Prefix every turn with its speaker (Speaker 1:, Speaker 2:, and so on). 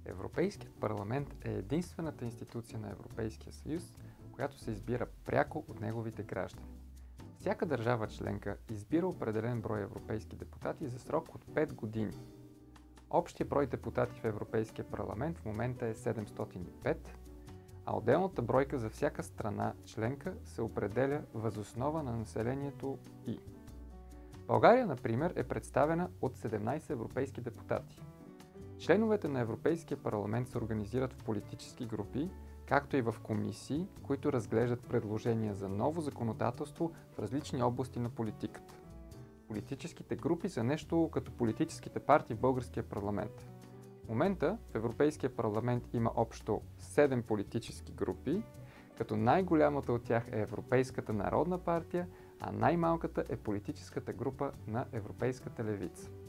Speaker 1: Европейският парламент е единствената институция на Европейския съюз, която се избира пряко от неговите граждани. Всяка държава членка избира определен брой европейски депутати за срок от 5 години. Общия брой депутати в Европейския парламент в момента е 705, а отделната бройка за всяка страна членка се определя въз основа на населението й. България, например, е представена от 17 европейски депутати. Членовете на Европейския парламент се организират в политически групи, както и в комисии, които разглеждат предложения за ново законодателство в различни области на политиката. Политическите групи са нещо като политическите партии в българския парламент. В момента в Европейския парламент има общо 7 политически групи, като най-голямата от тях е Европейската народна партия, а най-малката е политическата група на Европейската левица.